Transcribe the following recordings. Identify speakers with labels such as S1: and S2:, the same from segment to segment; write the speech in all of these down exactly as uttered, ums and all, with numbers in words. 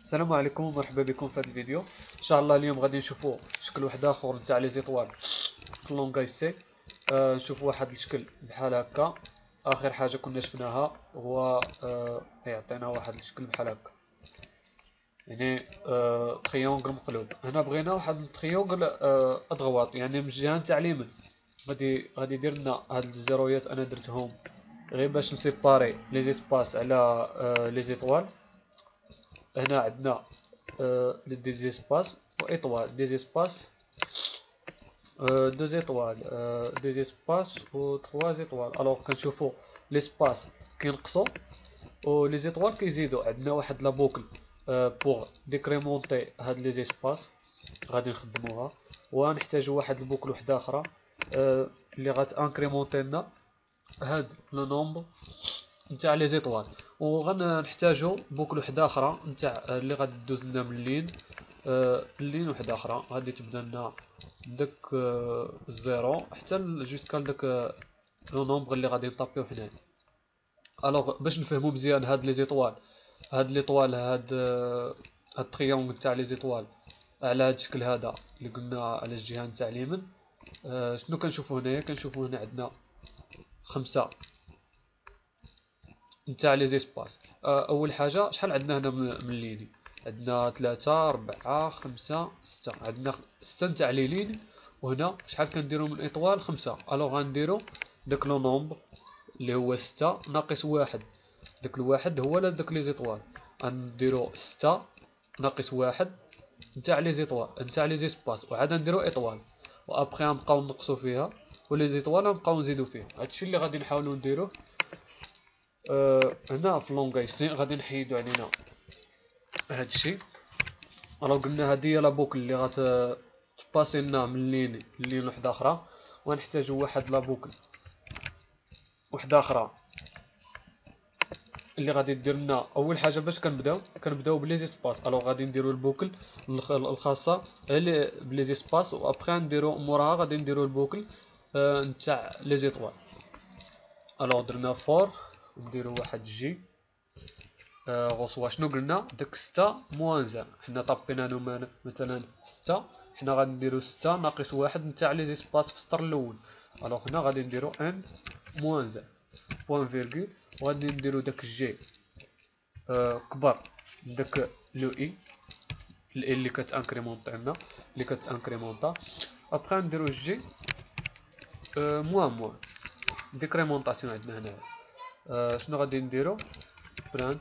S1: السلام عليكم ومرحبا بكم في هذا الفيديو. ان شاء الله اليوم غادي نشوفوا شكل واحد اخر نتاع لي زيطوال في لونغاي سي. آه نشوفوا واحد الشكل بحال هكا. اخر حاجه كنا شفناها هو آه يعطينا واحد الشكل بحال هكا، يعني آه تريونغل مقلوب. هنا بغينا واحد التريونغل آه ادغواط، يعني من الجهه نتاع اليمين غادي غادي يدير لنا هاد الزيرويات. انا درتهم غير باش نسيباري لي زيسباس على آه لي زيطوال. هنا عندنا euh, des espaces ou étoiles, des espaces, euh, deux étoiles, euh, des espaces ou trois étoiles. Alors كنشوفوا l'espace كينقصوا و les étoiles كيزيدوا. عندنا واحد لا بوكل pour décrémenter هاد les espaces غادي نخدموها، ونحتاجوا واحد البوكل وحده اخرى اللي غتانكريمونتي لنا هاد لو نومبر نتاع لي زيطوال. وغنحتاجو بوكل وحده اخرى نتاع اللي غادي دوز لنا من اللين آه اللين وحده اخرى غادي تبدا لنا داك آه الزيرو حتى جوسكا داك آه لو نومبر اللي غادي نطابيو هنا. الوغ باش نفهمو مزيان هاد لي زيطوال هاد لي طوال هاد آه هاد التريونغل تاع لي زيطوال على هاد الشكل هذا اللي قلنا على الجهه نتاع اليمين. آه شنو كنشوفو هنايا؟ كنشوفو هنا عندنا خمسة نتاع لي زيسباس. اول حاجه شحال عندنا هنا من اللين؟ عندنا ثلاثة أربعة خمسة ستة. عندنا ستة نتاع لي لين، وهنا شحال كنديرو من اطوال؟ خمسة. الوغ غنديرو داك لو نومبر اللي هو ستة ناقص واحد، داك الواحد هو لا داك لي زيطوال. غنديرو ستة ناقص واحد نتاع لي زيطوال نتاع لي زيسباس، وعاد نديرو اطوال، وابخي غنبقاو نقصو فيها ولي زيطوال غنبقاو نزيدو فيها. هادشي اللي غادي نحاولو نديروه. أه هنا في لونغاي سي غادي نحيدو علينا هادشي. راه قلنا هادي هي لا بوكل اللي غات تباسي لنا من لين لين وحده اخرى، ونحتاجو واحد لا بوكل وحده اخرى اللي غادي دير لنا. اول حاجه باش كنبداو كنبداو بلي زيسباس. الوغ غادي نديرو البوكل الخاصه بلي زيسباس، وابخي نديرو موراها غادي نديرو البوكل أه نتاع لي زيطوال. الوغ درنا فور نديرو واحد جي آه غوصوا. شنو قلنا؟ داك ستة موان زان حنا طابينا له مثلا ستة، حنا غادي نديرو ستة ناقص واحد نتاع لي زيسباس في السطر الاول. الوغ هنا غادي نديرو ان موان زان بوان فيرغول، وغادي نديرو داك جي آه كبر من داك لو اي الاي اللي كتانكريمونطي لنا اللي كتانكريمونطا. ابخي نديرو جي آه موان موان ديكريمونطاسيون. عندنا هنا آه شنو غادي نديرو؟ برانت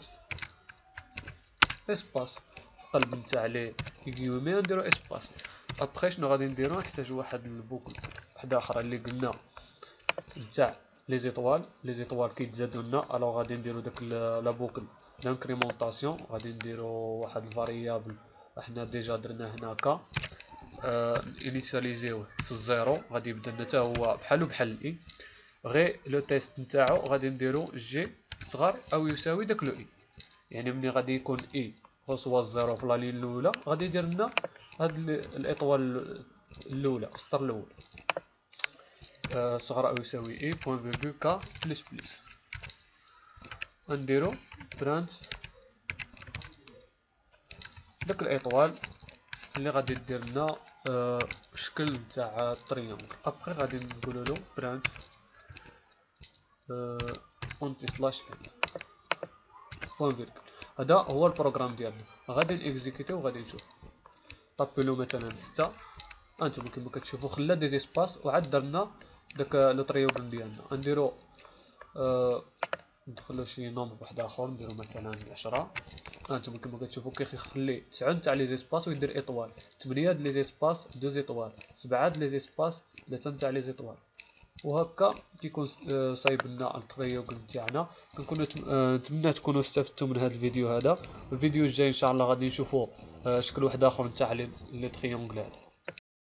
S1: اسباس قلب نتاع لي كيغيومي نديرو اسباس. ابخي شنو غادي نديرو؟ نحتاج واحد البوكل وحده اخرى اللي قلنا نتاع لي زيطوال. لي زيطوال كيتزادو لنا. الوغ غادي نديرو داك لا بوكل دانكريمونطاسيون. غادي نديرو واحد الفاريابل حنا ديجا درنا هناكا آه انيسياليزيوه في الزيرو، غادي يبدا لنا حتى هو بحالو بحال الاي. غير لو تيست نتاعو غادي نديرو جي صغر او يساوي داك لو اي، يعني ملي غادي يكون اي غوصوا الزيرو في لا لين الاولى غادي يدير لنا هاد الاطوال الاولى في السطر الاول آه صغر او يساوي اي بوان فيرغول كا بلس بلس. غنديرو برانت داك الاطوال اللي غادي دير لنا آه شكل نتاع التريونغل. ابخي غادي نقولوا له برانت آه اونتي سلاش بوان فيرغول. هذا هو البروغرام ديالنا. غادي نيكزيكوتيو وغادي نشوف. طابلو مثلا ستة، انتم كما كتشوفوا خلا دي زيسباس وعاد درنا داك لو تريونغل ديالنا. نديرو آه ندخلو شي نومبر واحد اخر، نديرو مثلا عشرة. انتم كما كتشوفوا كيخلي تسعة تاع لي زيسباس ويدير اطوال، ثمانية د لي زيسباس دو زيطوال، سبعة د لي زيسباس ثلاثة تاع لي زيطوال. وهكا كيكون صايب لنا التريونغل نتاعنا. كنكونوا نتمنى تكونوا استفدتوا من هذا الفيديو هذا. الفيديو الجاي ان شاء الله غادي نشوفوا شكل واحد اخر نتاع لي تريونغل هذا.